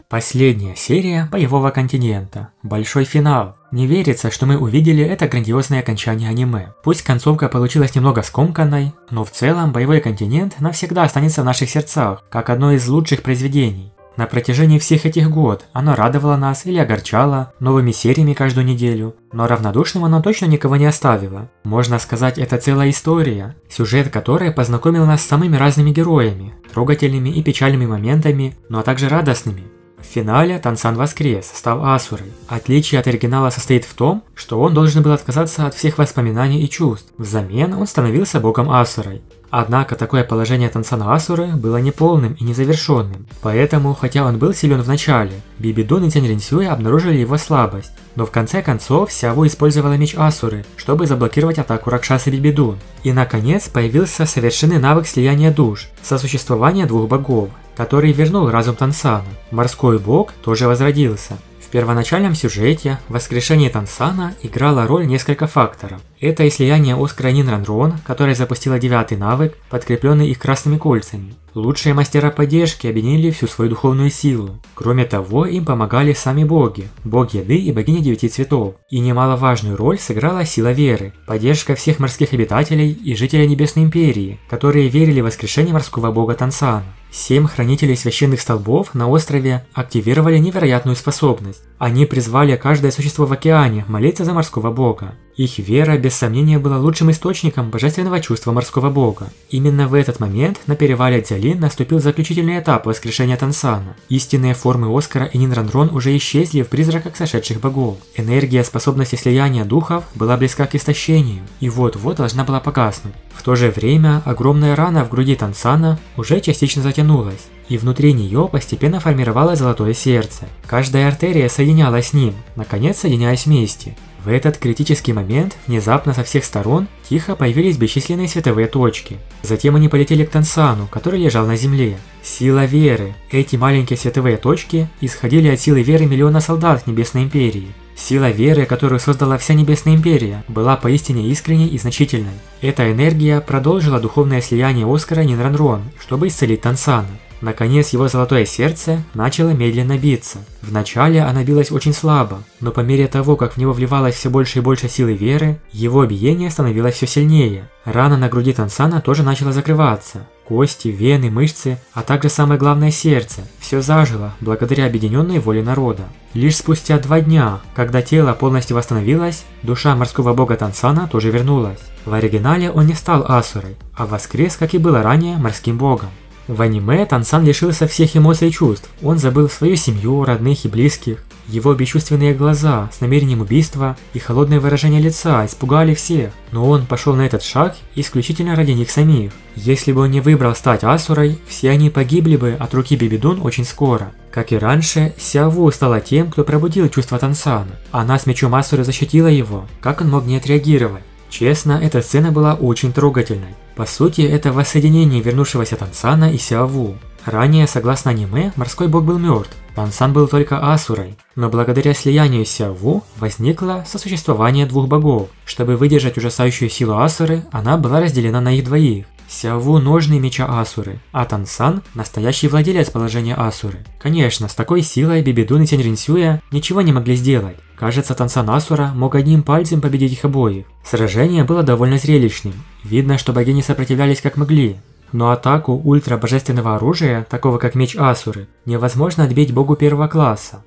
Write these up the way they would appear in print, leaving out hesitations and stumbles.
Последняя серия боевого континента. Большой финал. Не верится, что мы увидели это грандиозное окончание аниме. Пусть концовка получилась немного скомканной, но в целом боевой континент навсегда останется в наших сердцах, как одно из лучших произведений. На протяжении всех этих год оно радовало нас или огорчало новыми сериями каждую неделю, но равнодушным оно точно никого не оставило. Можно сказать, это целая история, сюжет которой познакомил нас с самыми разными героями, трогательными и печальными моментами, но также радостными. В финале Тансан воскрес, став Асурой. Отличие от оригинала состоит в том, что он должен был отказаться от всех воспоминаний и чувств. Взамен он становился богом Асурой. Однако такое положение Тансана Асуры было неполным и незавершенным. Поэтому, хотя он был силен в начале, Бибидун и Тень Ринсюя обнаружили его слабость. Но в конце концов Сяову использовала меч Асуры, чтобы заблокировать атаку Ракшасы Бибидун. И наконец появился совершенный навык слияния душ, сосуществования двух богов, который вернул разум Тансана. Морской бог тоже возродился. В первоначальном сюжете воскрешение Тансана играло роль несколько факторов. Это и слияние Оскара Нинранрон, которая запустила 9-й навык, подкрепленный их красными кольцами. Лучшие мастера поддержки объединили всю свою духовную силу. Кроме того, им помогали сами боги, бог Еды и богиня 9 цветов. И немаловажную роль сыграла сила веры, поддержка всех морских обитателей и жителей Небесной Империи, которые верили в воскрешение морского бога Тансана. 7 хранителей священных столбов на острове активировали невероятную способность. Они призвали каждое существо в океане молиться за морского бога. Их вера, без сомнения, была лучшим источником божественного чувства морского бога. Именно в этот момент на перевале Дзялин наступил заключительный этап воскрешения Тансана. Истинные формы Оскара и Нинранрон уже исчезли в призраках сошедших богов. Энергия способности слияния духов была близка к истощению, и вот-вот должна была погаснуть. В то же время огромная рана в груди Тансана уже частично затянулась, и внутри нее постепенно формировалось золотое сердце. Каждая артерия соединялась с ним, наконец соединяясь вместе. В этот критический момент внезапно со всех сторон тихо появились бесчисленные световые точки. Затем они полетели к Тансану, который лежал на земле. Сила веры. Эти маленькие световые точки исходили от силы веры миллиона солдат Небесной Империи. Сила веры, которую создала вся Небесная Империя, была поистине искренней и значительной. Эта энергия продолжила духовное слияние Оскара и Нинранрон, чтобы исцелить Тансана. Наконец его золотое сердце начало медленно биться. Вначале оно билось очень слабо, но по мере того, как в него вливалось все больше и больше силы веры, его биение становилось все сильнее. Рана на груди Тансана тоже начала закрываться. Кости, вены, мышцы, а также самое главное сердце. Все зажило, благодаря объединенной воле народа. Лишь спустя 2 дня, когда тело полностью восстановилось, душа морского бога Тансана тоже вернулась. В оригинале он не стал Асурой, а воскрес, как и было ранее, морским богом. В аниме Тансан лишился всех эмоций и чувств, он забыл свою семью, родных и близких. Его бесчувственные глаза с намерением убийства и холодное выражение лица испугали всех, но он пошел на этот шаг исключительно ради них самих. Если бы он не выбрал стать Асурой, все они погибли бы от руки Бибидун очень скоро. Как и раньше, Сяову стала тем, кто пробудил чувства Тансана. Она с мечом Асуры защитила его, как он мог не отреагировать? Честно, эта сцена была очень трогательной. По сути, это воссоединение вернувшегося Тансана и Сяову. Ранее, согласно аниме, морской бог был мертв, Тансан был только Асурой, но благодаря слиянию с Сяову возникло сосуществование двух богов. Чтобы выдержать ужасающую силу Асуры, она была разделена на их двоих. Сяову – ножны меча Асуры, а Тансан – настоящий владелец положения Асуры. Конечно, с такой силой Бибидун и Тень Ринсюя ничего не могли сделать. Кажется, Тансан Асура мог одним пальцем победить их обоих. Сражение было довольно зрелищным. Видно, что богини сопротивлялись как могли. Но атаку ультрабожественного оружия, такого как меч Асуры, невозможно отбить богу первого класса.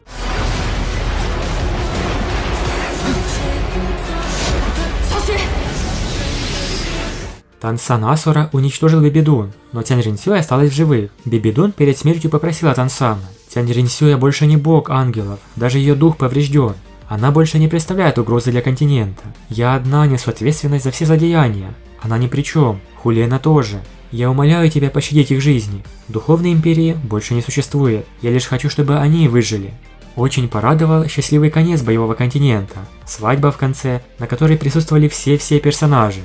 Тансан Асура уничтожил Бибидун, но Тень Ринсюя осталась в живых. Бибидун перед смертью попросила Тансана. Тень Ринсюя больше не бог ангелов, даже ее дух поврежден. Она больше не представляет угрозы для континента. Я одна несу ответственность за все злодеяния. Она ни при чем, Хулена тоже. Я умоляю тебя пощадить их жизни. Духовной империи больше не существует, я лишь хочу, чтобы они выжили. Очень порадовал счастливый конец боевого континента. Свадьба в конце, на которой присутствовали все персонажи.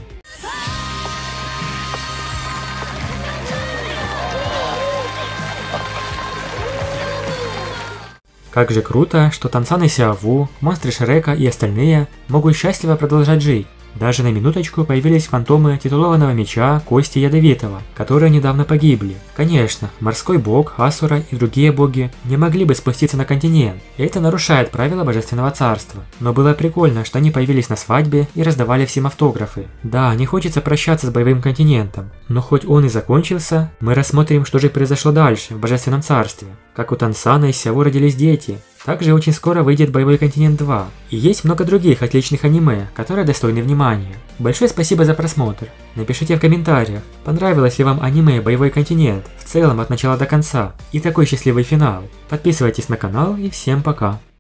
Как же круто, что Тансан и Сяову, монстры Шрека и остальные могут счастливо продолжать жить. Даже на минуточку появились фантомы титулованного меча Кости Ядовитого, которые недавно погибли. Конечно, морской бог, Асура и другие боги не могли бы спуститься на континент, и это нарушает правила Божественного Царства. Но было прикольно, что они появились на свадьбе и раздавали всем автографы. Да, не хочется прощаться с боевым континентом, но хоть он и закончился, мы рассмотрим, что же произошло дальше в Божественном Царстве. Как у Тансана и Сяо родились дети. Также очень скоро выйдет Боевой континент 2. И есть много других отличных аниме, которые достойны внимания. Большое спасибо за просмотр. Напишите в комментариях, понравилось ли вам аниме Боевой континент в целом от начала до конца и такой счастливый финал. Подписывайтесь на канал и всем пока.